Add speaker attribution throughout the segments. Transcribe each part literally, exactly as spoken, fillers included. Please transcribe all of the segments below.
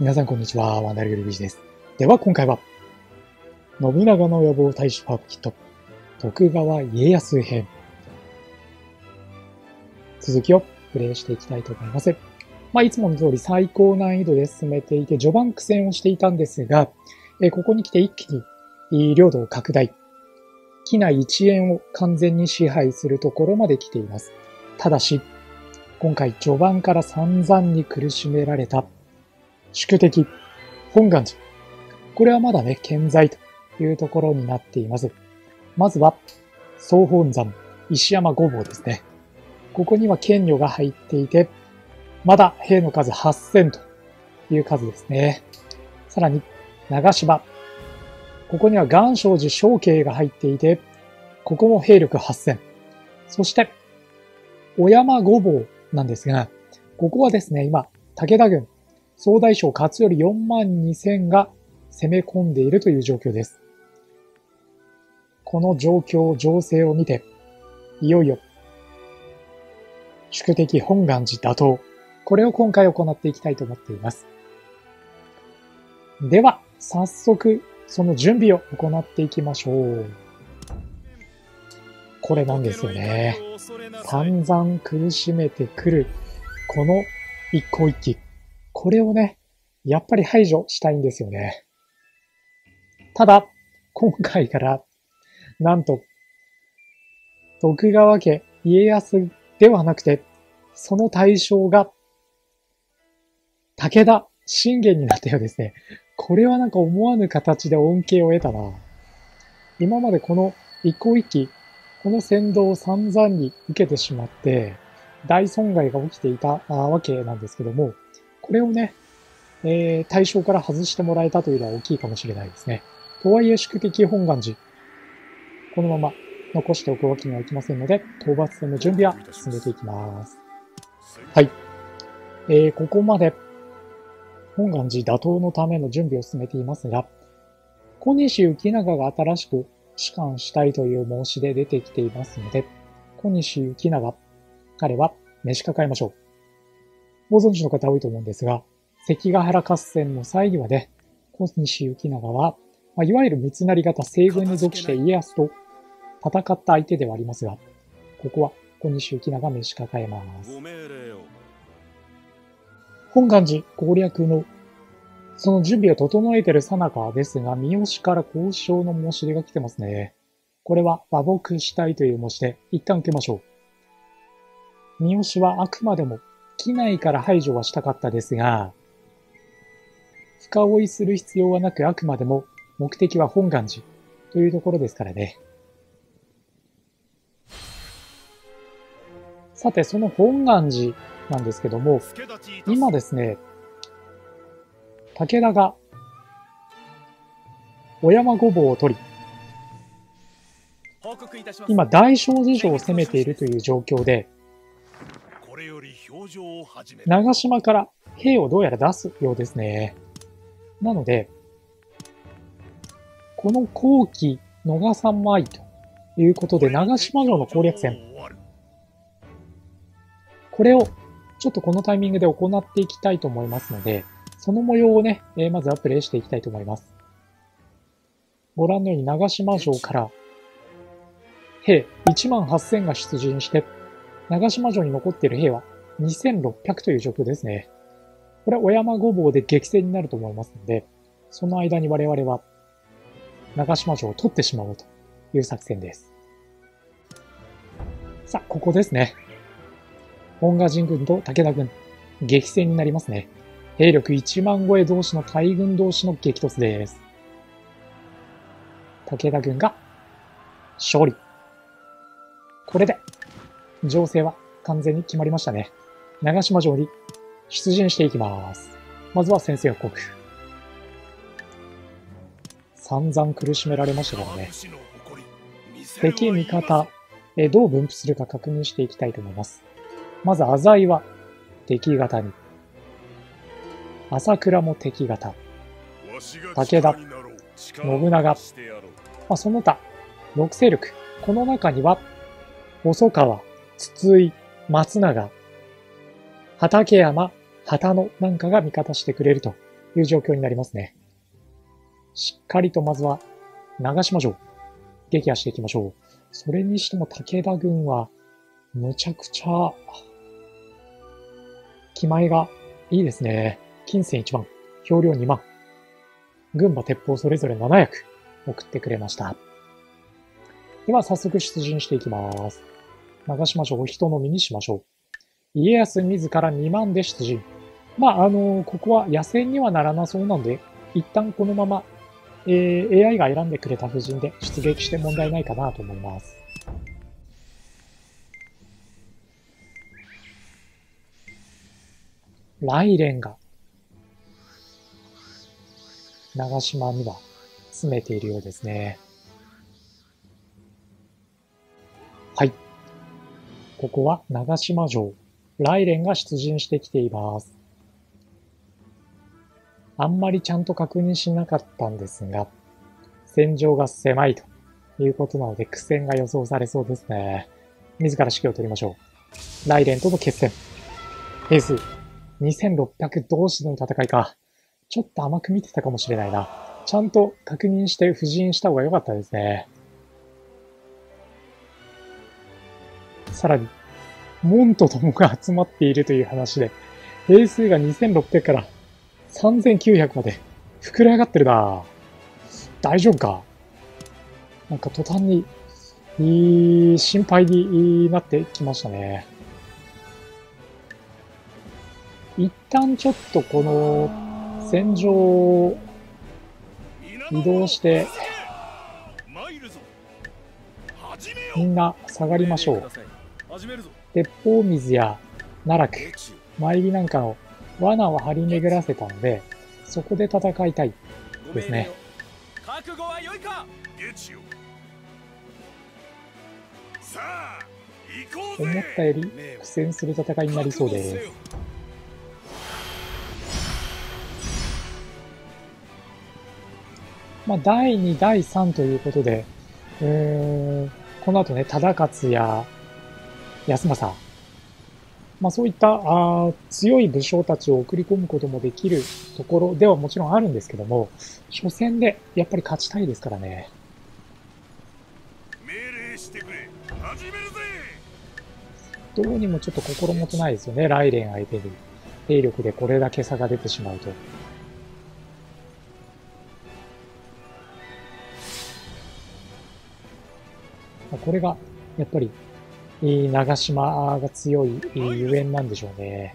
Speaker 1: 皆さんこんにちは、ワンダルグルビーチです。では今回は、信長の野望大使パープキット、徳川家康編。続きをプレイしていきたいと思います。まあ、いつもの通り最高難易度で進めていて、序盤苦戦をしていたんですが、えここに来て一気に領土を拡大、畿内一円を完全に支配するところまで来ています。ただし、今回序盤から散々に苦しめられた宿敵、本願寺。これはまだね、健在というところになっています。まずは、総本山、石山五房ですね。ここには剣女が入っていて、まだ兵の数はっせんという数ですね。さらに、長島。ここには元正寺正慶が入っていて、ここも兵力はっせん。そして、小山五房なんですが、ここはですね、今、武田軍、総大将勝頼よんまんにせんが攻め込んでいるという状況です。この状況、情勢を見て、いよいよ、宿敵本願寺打倒。これを今回行っていきたいと思っています。では、早速、その準備を行っていきましょう。これなんですよね。散々苦しめてくる、この一向一揆。これをね、やっぱり排除したいんですよね。ただ、今回から、なんと、徳川家家康ではなくて、その対象が、武田信玄になったようですね。これはなんか思わぬ形で恩恵を得たな。今までこの一向一揆、この先導を散々に受けてしまって、大損害が起きていたわけなんですけども、これをね、えー、対象から外してもらえたというのは大きいかもしれないですね。とはいえ宿敵本願寺、このまま残しておくわけにはいきませんので、討伐戦の準備は進めていきます。はい。えー、ここまで本願寺打倒のための準備を進めていますが、小西行長が新しく仕官したいという申し出出てきていますので、小西行長、彼は召し抱えましょう。ご存知の方多いと思うんですが、関ヶ原合戦の際にはね、小西行長は、まあ、いわゆる三成型西軍に属して家康と戦った相手ではありますが、ここは小西行長が召し抱えます。本願寺攻略のその準備を整えている最中ですが、三好から交渉の申し出が来てますね。これは和睦したいという申し出、一旦受けましょう。三好はあくまでも畿内から排除はしたかったですが、深追いする必要はなく、あくまでも目的は本願寺というところですからね。さて、その本願寺なんですけども、今ですね、武田が小山御坊を取り、今大正寺城を攻めているという状況で、長島から兵をどうやら出すようですね。なので、この後期逃さまいということで、長島城の攻略戦。これをちょっとこのタイミングで行っていきたいと思いますので、その模様をね、えー、まずはプレイしていきたいと思います。ご覧のように長島城から兵いちまんはっせんが出陣して、長島城に残っている兵はにせんろっぴゃくという状況ですね。これは小山御坊で激戦になると思いますので、その間に我々は長島城を取ってしまおうという作戦です。さあ、ここですね。本願寺軍と武田軍、激戦になりますね。兵力いちまん超え同士の大軍同士の激突です。武田軍が勝利。これで、情勢は完全に決まりましたね。長島城に出陣していきます。まずは先制予告。散々苦しめられましたからね。敵味方、えどう分布するか確認していきたいと思います。まず浅井は敵方に。朝倉も敵方。武田、信長、まあ、その他、ろく勢力。この中には、細川、筒井、松永、畠山、畑野なんかが味方してくれるという状況になりますね。しっかりとまずは長島城、撃破していきましょう。それにしても武田軍は、むちゃくちゃ、気前がいいですね。金銭いちまん、兵糧にまん。軍馬鉄砲それぞれななやく送ってくれました。では早速出陣していきます。長島城を人のみにしましょう。家康自らにまんで出陣。まあ、あのー、ここは野戦にはならなそうなので、一旦このまま、えー、エーアイ が選んでくれた布陣で出撃して問題ないかなと思います。雷電が長島には詰めているようですね。はい。ここは長島城。雷電が出陣してきています。あんまりちゃんと確認しなかったんですが、戦場が狭いということなので苦戦が予想されそうですね。自ら指揮を取りましょう。雷電との決戦。エース、にせんろっぴゃく同士での戦いか。ちょっと甘く見てたかもしれないな。ちゃんと確認して布陣した方が良かったですね。さらに、門と友が集まっているという話で、兵数がにせんろっぴゃくからさんぜんきゅうひゃくまで膨れ上がってるな。大丈夫か？なんか途端に、いい心配になってきましたね。一旦ちょっとこの戦場を移動して、みんな下がりましょう。鉄砲水や奈落、参りなんかの罠を張り巡らせたので、そこで戦いたいですね。思ったより苦戦する戦いになりそうです。まあ、だいに、だいさんということで、うーん、この後ね、忠勝や康政、まあそういったあ強い武将たちを送り込むこともできるところではもちろんあるんですけども、初戦でやっぱり勝ちたいですからね。命令してくれ。始めるぜ。どうにもちょっと心もとないですよね、雷電相手に。兵力でこれだけ差が出てしまうと。これが、やっぱり、長島が強いゆえんなんでしょうね。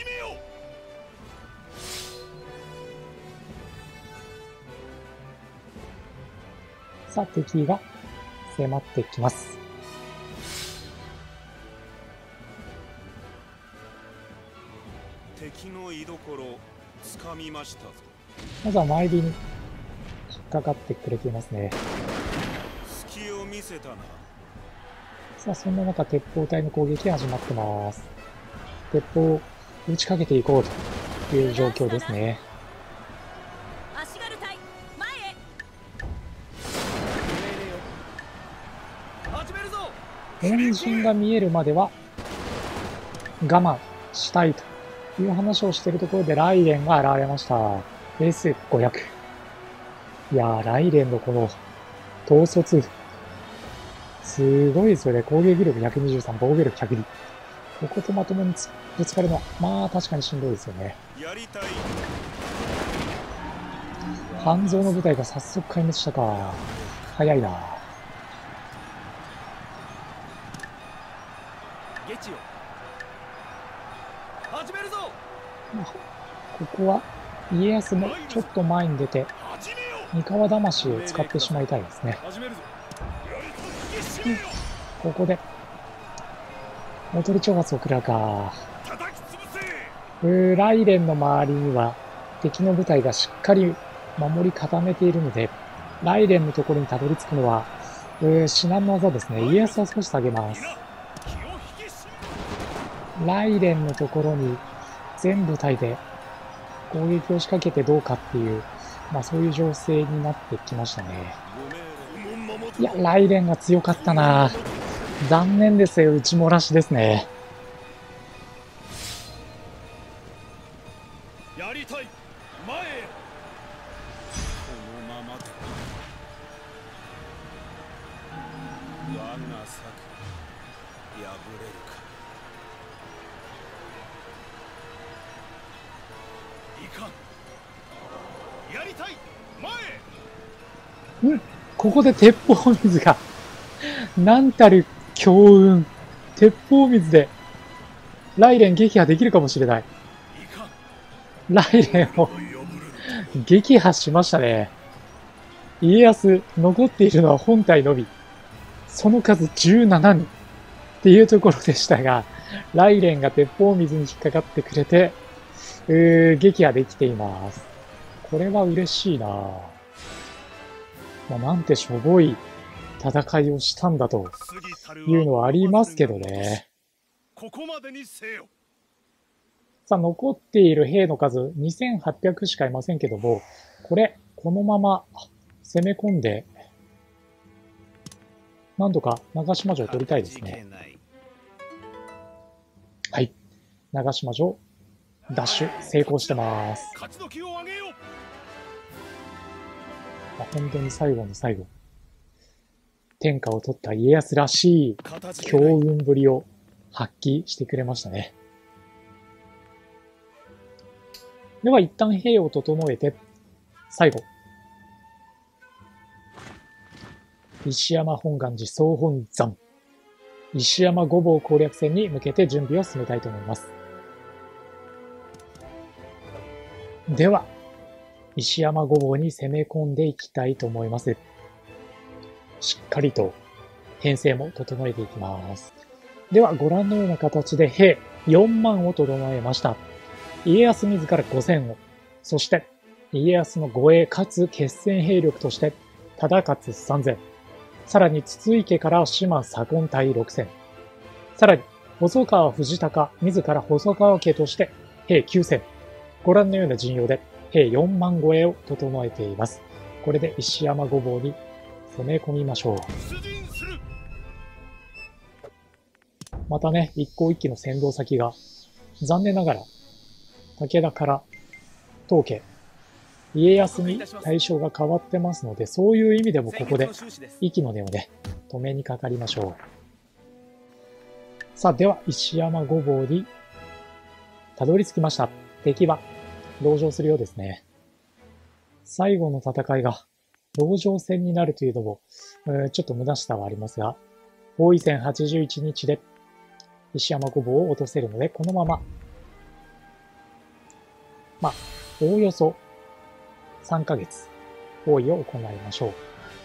Speaker 1: さあ、敵が迫ってきます。敵の居所つかみましたぞ。まずは前火に引っかかってくれていますね。隙を見せたな。さあ、そんな中、鉄砲隊の攻撃が始まってます。鉄砲を打ちかけていこうという状況ですね。足軽隊、前へ。本陣が見えるまでは我慢したいという話をしているところで、雷電が現れました。エースごひゃく。いやー、雷電のこの統率、すごいですよね。攻撃力ひゃくにじゅうさん、防御力ひゃくに。こことまともにぶつかるのは、まあ確かにしんどいですよね。半蔵の部隊が早速壊滅したか。早いな。まあ、ここは家康もちょっと前に出て、三河魂を使ってしまいたいですね。ここで、おとり挑発を食らうか。雷電の周りには敵の部隊がしっかり守り固めているので、雷電のところにたどり着くのは、至難の技ですね。家康は少し下げます。雷電のところに全部隊で攻撃を仕掛けてどうかっていう、まあそういう情勢になってきましたね。いや、雷電が強かったな。残念ですよ、内漏らしですね。やりたい。前へ。 うん、ここで鉄砲水が、なんたる強運。鉄砲水で、ライレン撃破できるかもしれない。ライレンを撃破しましたね。家康、残っているのは本体のみ。その数じゅうななにんっていうところでしたが、ライレンが鉄砲水に引っかかってくれて、うー撃破できています。これは嬉しいなぁ。まあ、なんてしょぼい戦いをしたんだというのはありますけどね。さあ、残っている兵の数にせんはっぴゃくしかいませんけども、これ、このまま攻め込んで、なんとか長島城を取りたいですね。はい。長島城、ダッシュ成功してます。本当に最後の最後、天下を取った家康らしい強運ぶりを発揮してくれましたね。では一旦兵を整えて、最後、石山本願寺総本山、石山御坊攻略戦に向けて準備を進めたいと思います。では、石山御坊に攻め込んでいきたいと思います。しっかりと編成も整えていきます。では、ご覧のような形で兵よんまんを整えました。家康自らごせんを、そして家康の護衛かつ決戦兵力として忠勝さんぜん、さらに筒井家から島左近隊ろくせん、さらに細川藤孝自ら細川家として兵きゅうせん、ご覧のような陣容で兵よんまん超えを整えています。これで石山御坊に攻め込みましょう。またね、一向一揆の先導先が残念ながら武田から当家、家康に対象が変わってますので、そういう意味でもここで息の根をね、止めにかかりましょう。さあ、では石山御坊にたどり着きました。敵は籠城するようですね。最後の戦いが籠城戦になるというのも、ちょっと虚しさはありますが、包囲戦はちじゅういちにちで石山御坊を落とせるので、このまま、まあ、おおよそさんかげつ包囲を行いましょう。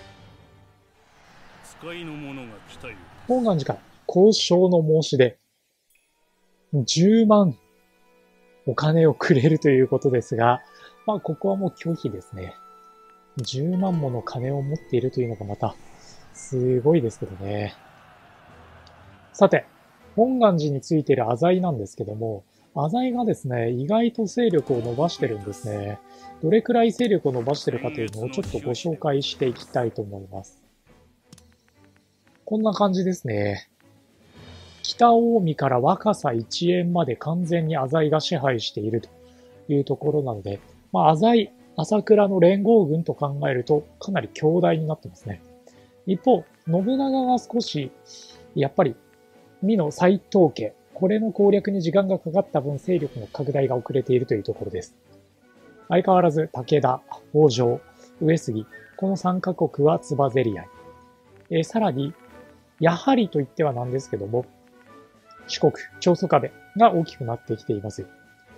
Speaker 1: 本願寺から交渉の申し出、じゅうまんお金をくれるということですが、まあ、ここはもう拒否ですね。じゅうまんもの金を持っているというのがまた、すごいですけどね。さて、本願寺についている浅井なんですけども、浅井がですね、意外と勢力を伸ばしてるんですね。どれくらい勢力を伸ばしてるかというのをちょっとご紹介していきたいと思います。こんな感じですね。北近江から若狭一円まで完全に浅井が支配しているというところなので、まあ、浅井、朝倉の連合軍と考えるとかなり強大になってますね。一方、信長が少し、やっぱり、美濃斎藤家、これの攻略に時間がかかった分勢力の拡大が遅れているというところです。相変わらず武田、北条、上杉、このさんカ国はつばぜり合い。えー、さらに、やはりと言ってはなんですけども、四国、長宗我部が大きくなってきています。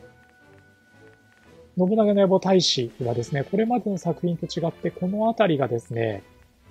Speaker 1: 信長の野望大使はですね、これまでの作品と違って、このあたりがですね、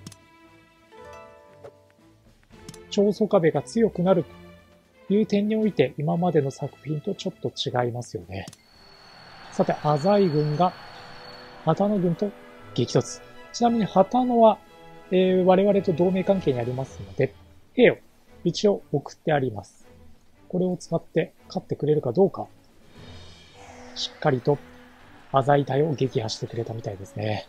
Speaker 1: 長宗我部が強くなるという点において、今までの作品とちょっと違いますよね。さて、浅井軍が、旗野軍と激突。ちなみに旗野は、えー、我々と同盟関係にありますので、兵を一応送ってあります。これを使って勝ってくれるかどうか、しっかりと浅井隊を撃破してくれたみたいですね。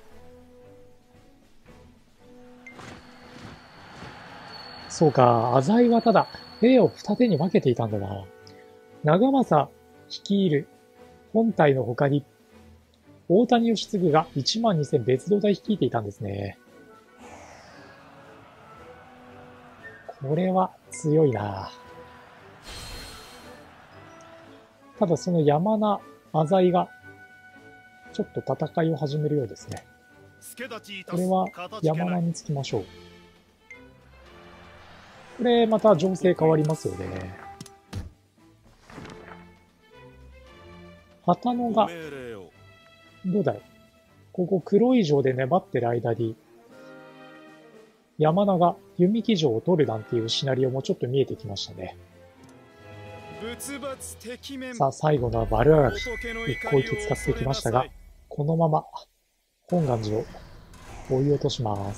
Speaker 1: そうか、浅井はただ、兵を二手に分けていたんだな。長政率いる本隊の他に、大谷義次がいちまんにせん別動隊率いていたんですね。これは強いな。 ただその山名、浅井が、ちょっと戦いを始めるようですね。これは山名につきましょう。これまた情勢変わりますよね。旗野が、どうだろう。ここ黒い城で粘ってる間に、山名が弓木城を取るなんていうシナリオもちょっと見えてきましたね。さあ、最後のバルアガキ、一向一気使ってきましたが、このまま本願寺を追い落とします。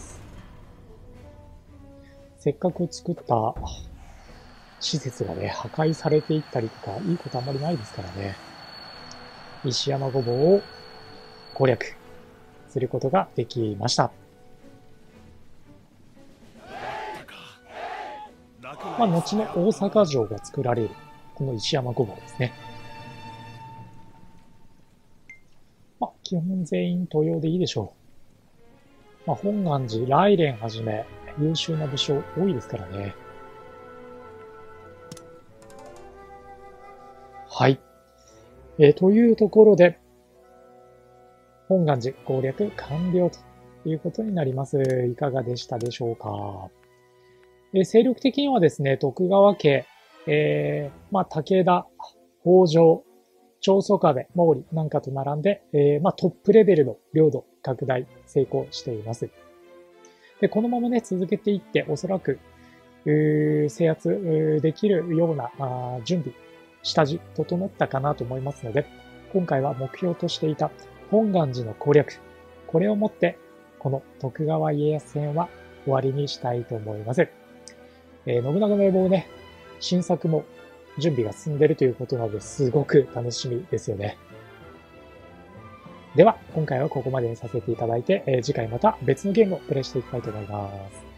Speaker 1: せっかく作った施設がね、破壊されていったりとか、いいことあんまりないですからね。石山ごぼうを攻略することができました。まあ、後の大阪城が作られる、この石山ごぼうですね。まあ、基本全員登用でいいでしょう。まあ、本願寺、来蓮はじめ、優秀な武将多いですからね。はい。えー、というところで、本願寺攻略完了ということになります。いかがでしたでしょうか。えー、勢力的にはですね、徳川家、えー、まあ、武田、北条、長宗我部、毛利なんかと並んで、えー、まあ、トップレベルの領土拡大成功しています。で、このままね、続けていって、おそらく、制圧できるような準備、下地整ったかなと思いますので、今回は目標としていた本願寺の攻略、これをもって、この徳川家康編は終わりにしたいと思います。えー、信長の野望ね、新作も準備が進んでいるということなので、すごく楽しみですよね。では、今回はここまでにさせていただいて、えー、次回また別のゲームをプレイしていきたいと思います。